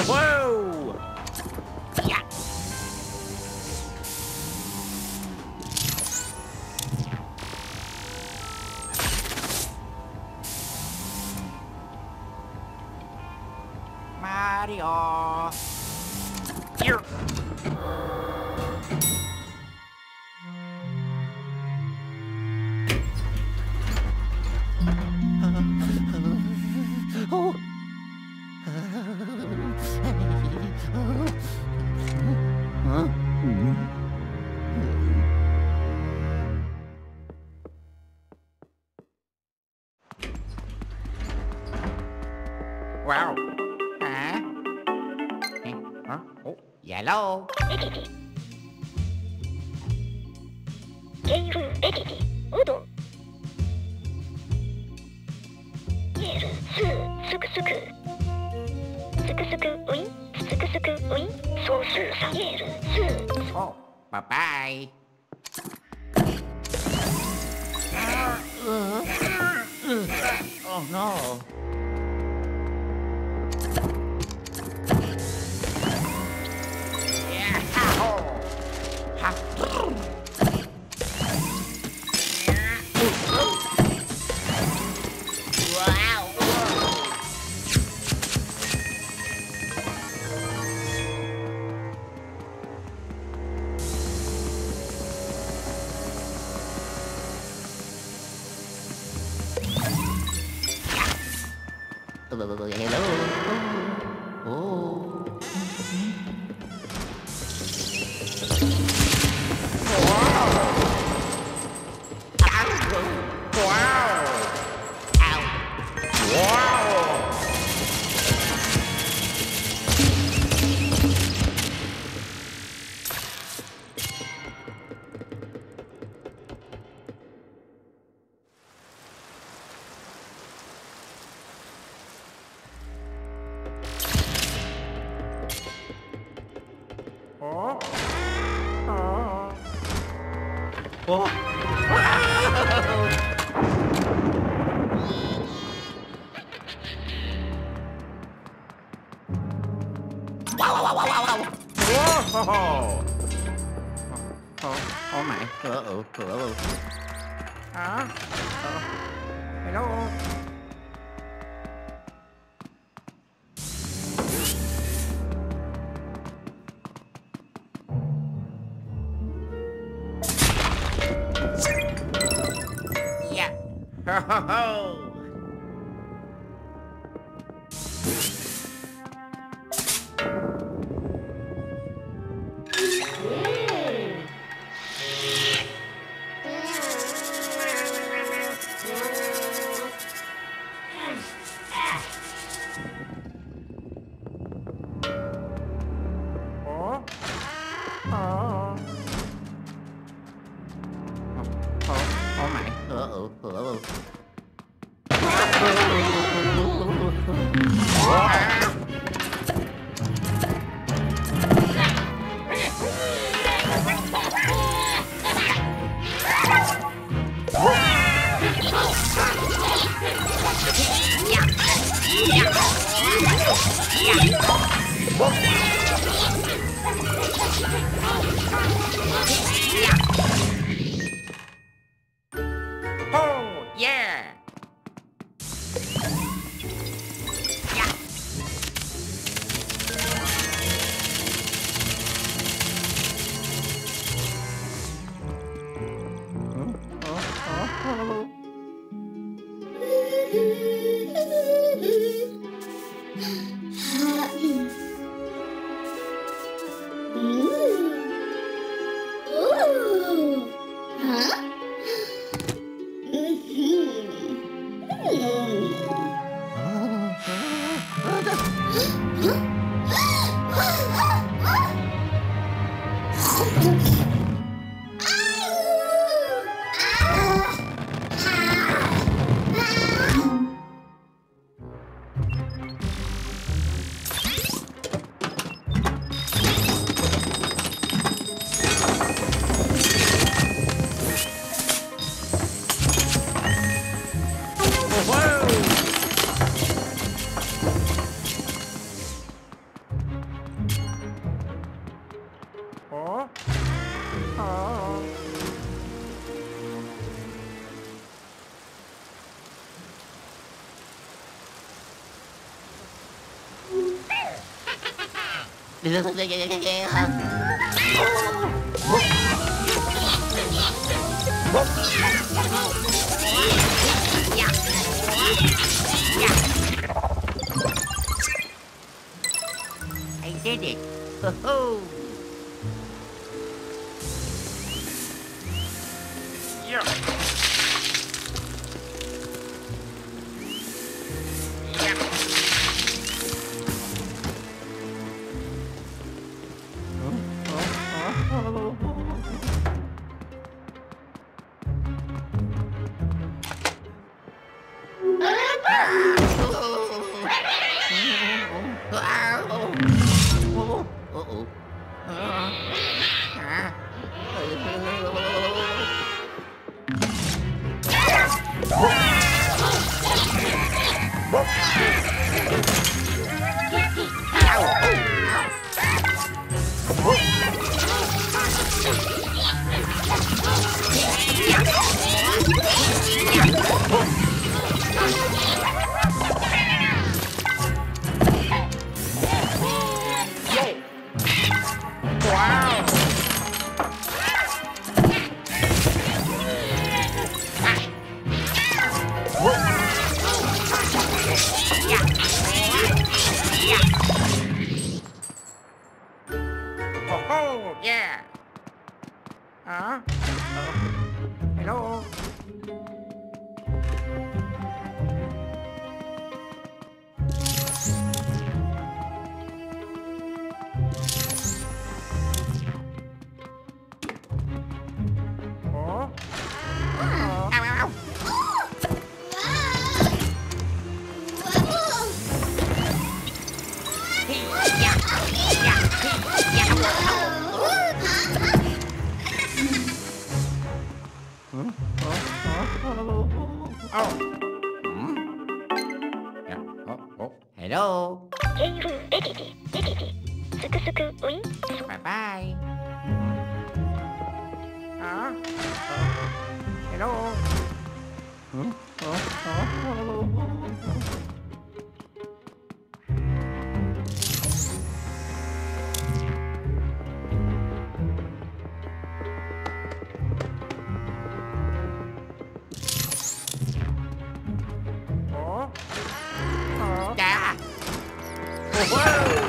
Whoa! Yeah. Mario. Here. Oh. Huh? Wow. Hả? Hả? Oh, yellow. ゲイルエディティウドゲールスースクスクスクスクウィンスクスクウィンソースサゲールスー Oh, bye-bye. Oh no. Yeah. Ha. Wow. Hello. Oh. Oh, oh my. Uh-oh. Uh-oh. Huh? Hello? Yeah. Ho, ho, ho. Oh my. Uh-oh. Uh-oh. Oh, yeah. Yeah. I did it. Ho-ho. Yeah. Oh, yeah. Huh? Hello? Oh? Ow, ow, ow. Oh. Hmm? Yeah. Oh, oh. Hello. ゲイルエティティエティティすくすくウィン Bye bye. Huh? Hello. Oh. Oh. Yeah. Whoa.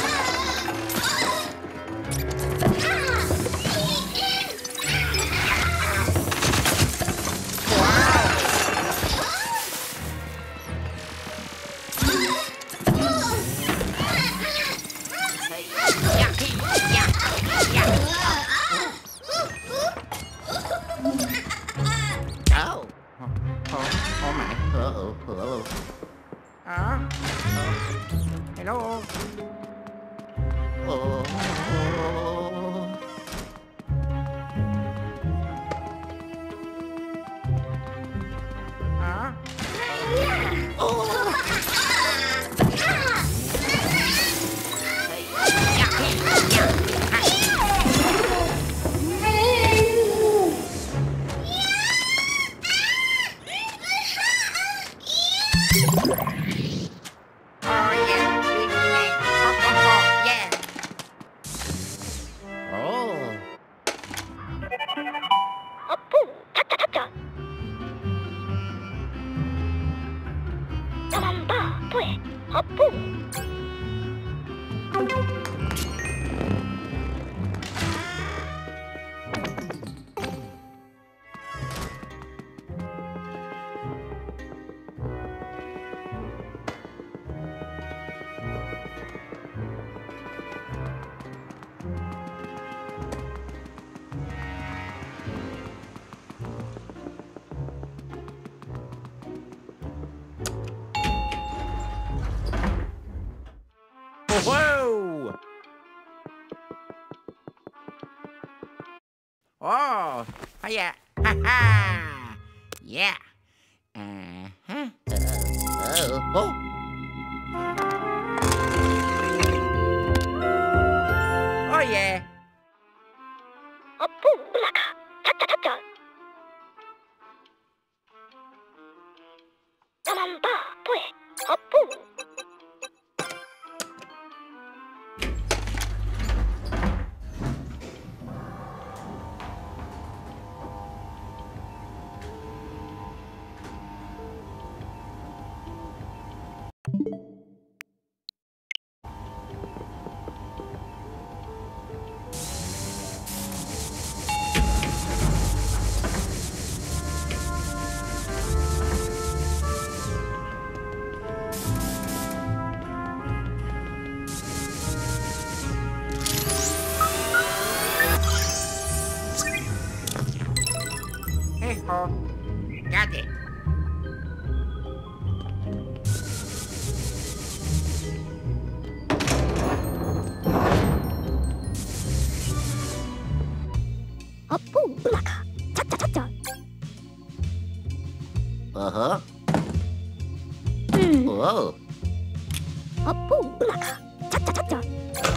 Oh. Oh my. Hello. Huh? Oh yeah. Yeah. Oh. アップータッチャタッチャタマンバーポエアップー Whoa! Oh, yeah. Ha ha. Yeah. Uh-huh. Oh yeah. アップーウラカタッチャタッチャタマンバーポエアップー Hey-ho. Got it. Apu, ulaka. Cha cha cha cha. Aha. Hmm. Oh. Apu, ulaka. Cha cha cha cha.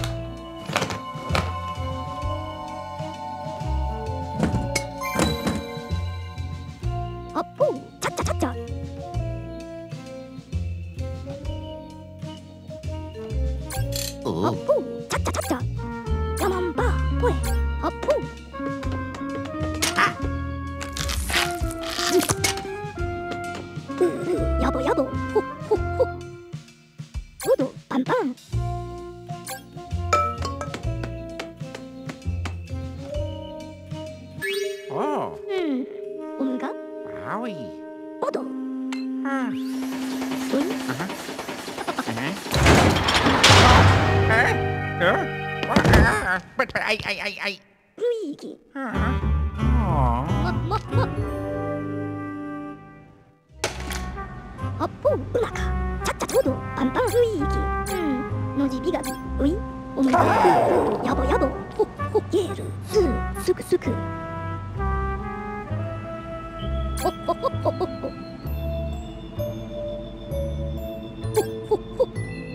Apu, cha cha cha cha. Oh. Apu, cha cha cha cha. Yaman ba, poe. Apu. Ah. Yabo yabo. Ho ho ho. Odo, pan pan. Oh. Hmm. Omega. Wowie. Odo. Ah. Ui. Uh-huh. Uh-huh. But I. Luigi. Uh-huh. Oh. Ma. Apu, ulaka. Cha cha. Odo, pan pan. Luigi. Hmm. Noji bigabi. Ui. Omega. Yabo yabo. Ho ho. Geru. Suくすく。ほほほほほほ。ほほほ。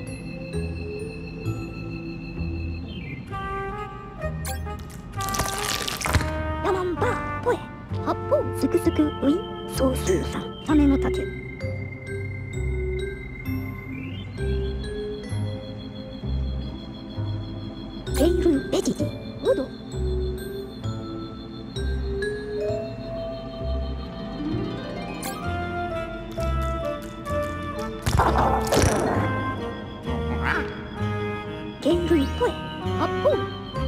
ヤマンバーポエ。八方すくすくウイ。総数さん。サメの竹。ケイルベジディ。オド。ケイルポエ。八方。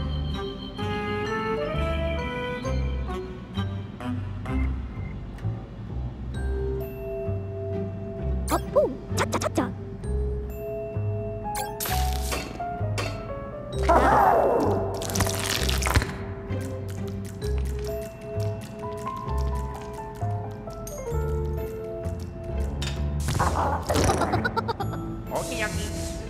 八方。ちゃっちゃちゃっちゃ。 Okay, okay.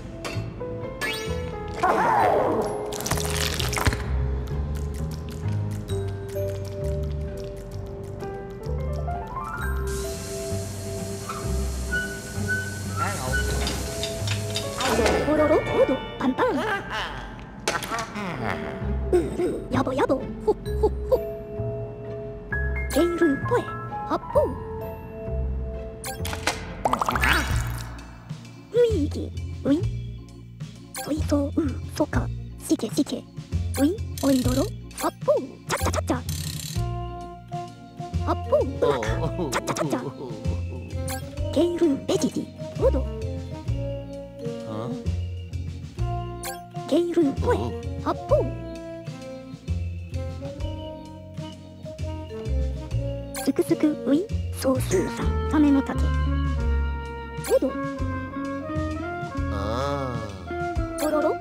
Hello. ポロロオドパンパン。ヤボヤボホッホッホ。ケイルポエ。八方。ルイーギウィソイソウソカシケシケウィオイドロ八方チャッチャチャッチャ八方ウラカ Oh. チャッチャチャッチャケイルベジディオド Huh? ケイルポエ Oh. 八方すくすくウィ総数さんサメの竹オド Ah. ポロロ